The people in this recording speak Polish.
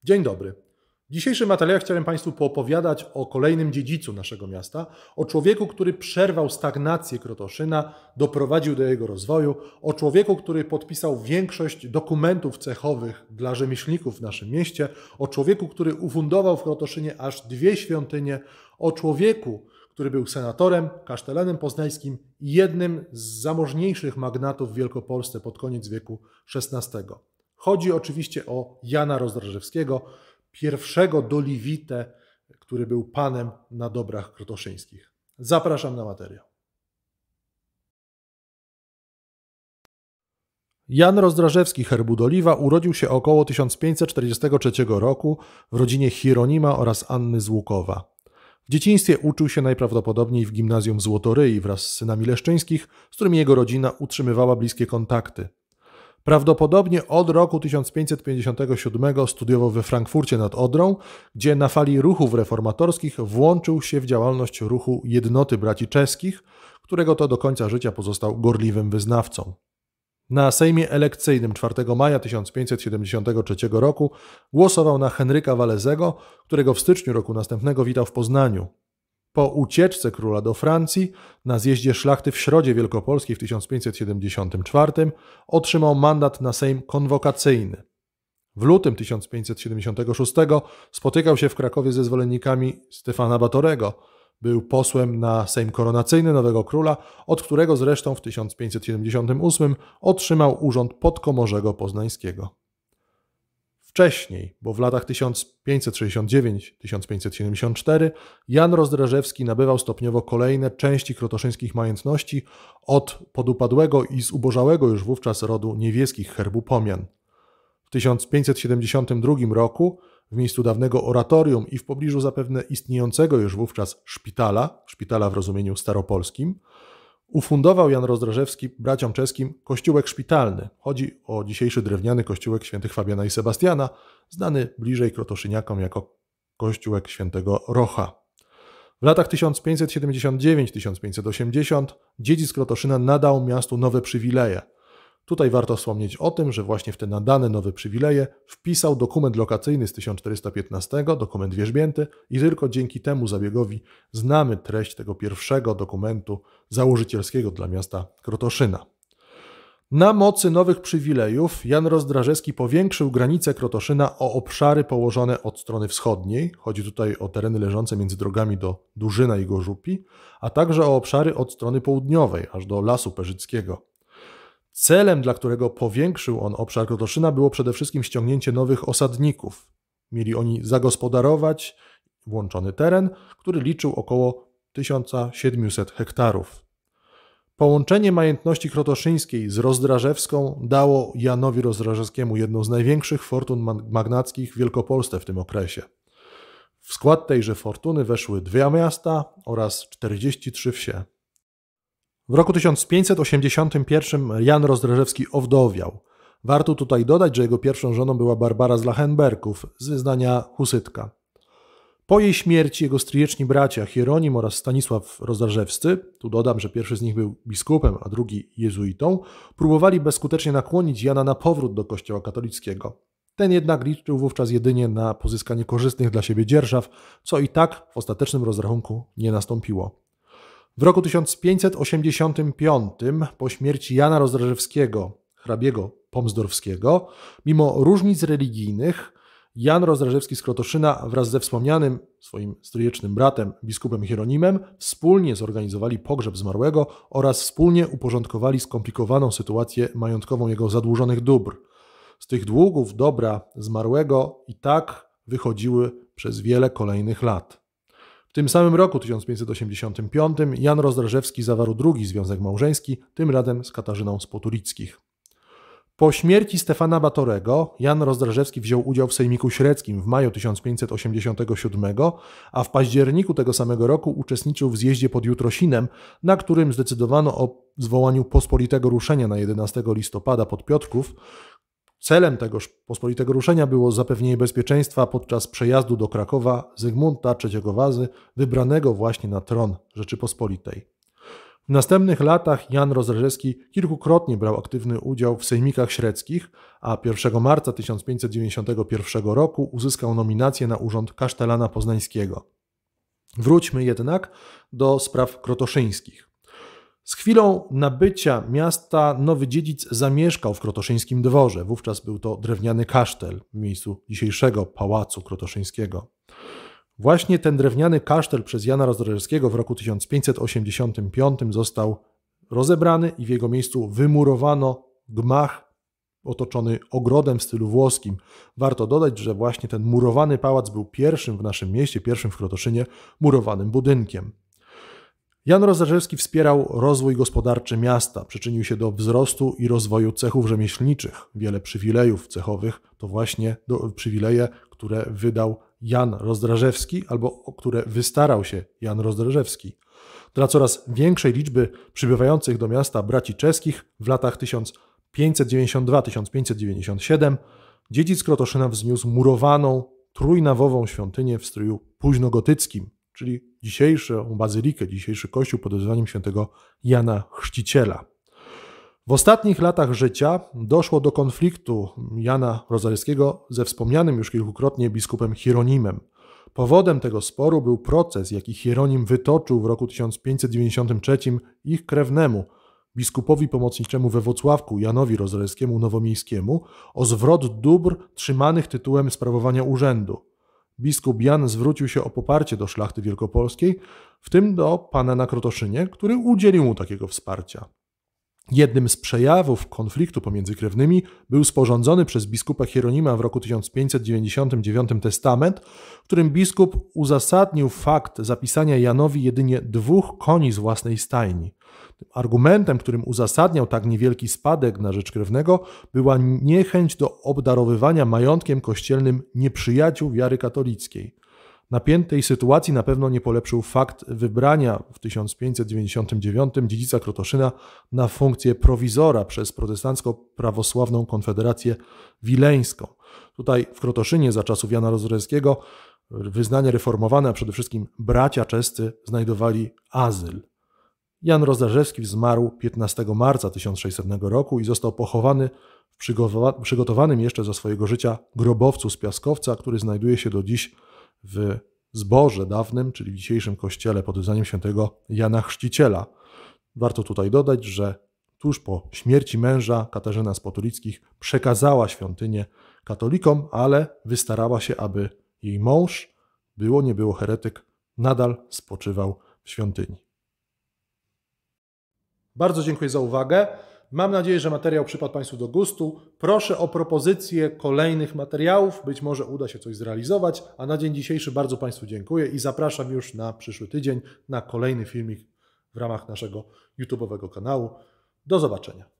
Dzień dobry. W dzisiejszym materiale chciałem Państwu poopowiadać o kolejnym dziedzicu naszego miasta, o człowieku, który przerwał stagnację Krotoszyna, doprowadził do jego rozwoju, o człowieku, który podpisał większość dokumentów cechowych dla rzemieślników w naszym mieście, o człowieku, który ufundował w Krotoszynie aż 2 świątynie, o człowieku, który był senatorem, kasztelanem poznańskim i jednym z zamożniejszych magnatów w Wielkopolsce pod koniec wieku XVI. Chodzi oczywiście o Jana Rozdrażewskiego, pierwszego Doliwite, który był panem na dobrach krotoszyńskich. Zapraszam na materiał. Jan Rozdrażewski herbu Doliwa urodził się około 1543 roku w rodzinie Hieronima oraz Anny z Łukowa. W dzieciństwie uczył się najprawdopodobniej w gimnazjum w Złotoryi wraz z synami Leszczyńskich, z którymi jego rodzina utrzymywała bliskie kontakty. Prawdopodobnie od roku 1557 studiował we Frankfurcie nad Odrą, gdzie na fali ruchów reformatorskich włączył się w działalność ruchu Jednoty Braci Czeskich, którego to do końca życia pozostał gorliwym wyznawcą. Na Sejmie Elekcyjnym 4 maja 1573 roku głosował na Henryka Walezego, którego w styczniu roku następnego witał w Poznaniu. Po ucieczce króla do Francji na zjeździe szlachty w Środzie Wielkopolskiej w 1574 otrzymał mandat na Sejm konwokacyjny. W lutym 1576 spotykał się w Krakowie ze zwolennikami Stefana Batorego. Był posłem na Sejm koronacyjny nowego króla, od którego zresztą w 1578 otrzymał urząd podkomorzego poznańskiego. Wcześniej, bo w latach 1569-1574 Jan Rozdrażewski nabywał stopniowo kolejne części krotoszyńskich majątności od podupadłego i zubożałego już wówczas rodu Niewieskich herbu Pomian. W 1572 roku w miejscu dawnego oratorium i w pobliżu zapewne istniejącego już wówczas szpitala w rozumieniu staropolskim, ufundował Jan Rozdrażewski braciom czeskim kościółek szpitalny. Chodzi o dzisiejszy drewniany kościółek świętych Fabiana i Sebastiana, znany bliżej krotoszyniakom jako kościółek świętego Rocha. W latach 1579-1580 dziedzic Krotoszyna nadał miastu nowe przywileje. Tutaj warto wspomnieć o tym, że właśnie w te nadane nowe przywileje wpisał dokument lokacyjny z 1415, dokument wierzbięty, i tylko dzięki temu zabiegowi znamy treść tego pierwszego dokumentu założycielskiego dla miasta Krotoszyna. Na mocy nowych przywilejów Jan Rozdrażewski powiększył granice Krotoszyna o obszary położone od strony wschodniej, chodzi tutaj o tereny leżące między drogami do Durzyna i Gorzupi, a także o obszary od strony południowej, aż do Lasu Perzyckiego. Celem, dla którego powiększył on obszar Krotoszyna, było przede wszystkim ściągnięcie nowych osadników. Mieli oni zagospodarować włączony teren, który liczył około 1700 hektarów. Połączenie majątności krotoszyńskiej z rozdrażewską dało Janowi Rozdrażewskiemu jedną z największych fortun magnackich w Wielkopolsce w tym okresie. W skład tejże fortuny weszły 2 miasta oraz 43 wsie. W roku 1581 Jan Rozdrażewski owdowiał. Warto tutaj dodać, że jego pierwszą żoną była Barbara z Lachenbergów, z wyznania husytka. Po jej śmierci jego stryjeczni bracia Hieronim oraz Stanisław Rozdrażewscy, tu dodam, że pierwszy z nich był biskupem, a drugi jezuitą, próbowali bezskutecznie nakłonić Jana na powrót do kościoła katolickiego. Ten jednak liczył wówczas jedynie na pozyskanie korzystnych dla siebie dzierżaw, co i tak w ostatecznym rozrachunku nie nastąpiło. W roku 1585, po śmierci Jana Rozdrażewskiego, hrabiego pomsdorfskiego, mimo różnic religijnych, Jan Rozdrażewski z Krotoszyna wraz ze wspomnianym swoim stryjecznym bratem, biskupem Hieronimem, wspólnie zorganizowali pogrzeb zmarłego oraz wspólnie uporządkowali skomplikowaną sytuację majątkową jego zadłużonych dóbr. Z tych długów dobra zmarłego i tak wychodziły przez wiele kolejnych lat. W tym samym roku, 1585, Jan Rozdrażewski zawarł drugi związek małżeński, tym razem z Katarzyną z Potulickich. Po śmierci Stefana Batorego Jan Rozdrażewski wziął udział w Sejmiku Średzkim w maju 1587, a w październiku tego samego roku uczestniczył w zjeździe pod Jutrosinem, na którym zdecydowano o zwołaniu pospolitego ruszenia na 11 listopada pod Piotrków. Celem tegoż pospolitego ruszenia było zapewnienie bezpieczeństwa podczas przejazdu do Krakowa Zygmunta III Wazy, wybranego właśnie na tron Rzeczypospolitej. W następnych latach Jan Rozdrażewski kilkukrotnie brał aktywny udział w sejmikach średzkich, a 1 marca 1591 roku uzyskał nominację na urząd kasztelana poznańskiego. Wróćmy jednak do spraw krotoszyńskich. Z chwilą nabycia miasta Nowy Dziedzic zamieszkał w krotoszyńskim dworze. Wówczas był to drewniany kasztel w miejscu dzisiejszego Pałacu Krotoszyńskiego. Właśnie ten drewniany kasztel przez Jana Rozdrażewskiego w roku 1585 został rozebrany i w jego miejscu wymurowano gmach otoczony ogrodem w stylu włoskim. Warto dodać, że właśnie ten murowany pałac był pierwszym w naszym mieście, pierwszym w Krotoszynie murowanym budynkiem. Jan Rozdrażewski wspierał rozwój gospodarczy miasta, przyczynił się do wzrostu i rozwoju cechów rzemieślniczych. Wiele przywilejów cechowych to właśnie przywileje, które wydał Jan Rozdrażewski albo o które wystarał się Jan Rozdrażewski. Dla coraz większej liczby przybywających do miasta braci czeskich w latach 1592-1597 dziedzic Krotoszyna wzniósł murowaną, trójnawową świątynię w stróju późnogotyckim, czyli dzisiejszą bazylikę, dzisiejszy kościół pod wezwaniem świętego Jana Chrzciciela. W ostatnich latach życia doszło do konfliktu Jana Rozdrażewskiego ze wspomnianym już kilkukrotnie biskupem Hieronimem. Powodem tego sporu był proces, jaki Hieronim wytoczył w roku 1593 ich krewnemu, biskupowi pomocniczemu we Włocławku Janowi Rozdrażewskiemu Nowomiejskiemu o zwrot dóbr trzymanych tytułem sprawowania urzędu. Biskup Jan zwrócił się o poparcie do szlachty wielkopolskiej, w tym do pana na Krotoszynie, który udzielił mu takiego wsparcia. Jednym z przejawów konfliktu pomiędzy krewnymi był sporządzony przez biskupa Hieronima w roku 1599 testament, w którym biskup uzasadnił fakt zapisania Janowi jedynie 2 koni z własnej stajni. Argumentem, którym uzasadniał tak niewielki spadek na rzecz krewnego, była niechęć do obdarowywania majątkiem kościelnym nieprzyjaciół wiary katolickiej. Napiętej sytuacji na pewno nie polepszył fakt wybrania w 1599 dziedzica Krotoszyna na funkcję prowizora przez protestancko-prawosławną Konfederację Wileńską. Tutaj w Krotoszynie za czasów Jana Rozdrażewskiego wyznania reformowane, a przede wszystkim bracia czescy znajdowali azyl. Jan Rozdrażewski zmarł 15 marca 1600 roku i został pochowany w przygotowanym jeszcze za swojego życia grobowcu z piaskowca, który znajduje się do dziś w Zborze dawnym, czyli w dzisiejszym kościele pod wezwaniem świętego Jana Chrzciciela. Warto tutaj dodać, że tuż po śmierci męża Katarzyna z Potulickich przekazała świątynię katolikom, ale wystarała się, aby jej mąż, było nie było heretyk, nadal spoczywał w świątyni. Bardzo dziękuję za uwagę. Mam nadzieję, że materiał przypadł Państwu do gustu. Proszę o propozycje kolejnych materiałów. Być może uda się coś zrealizować. A na dzień dzisiejszy bardzo Państwu dziękuję i zapraszam już na przyszły tydzień na kolejny filmik w ramach naszego YouTube'owego kanału. Do zobaczenia.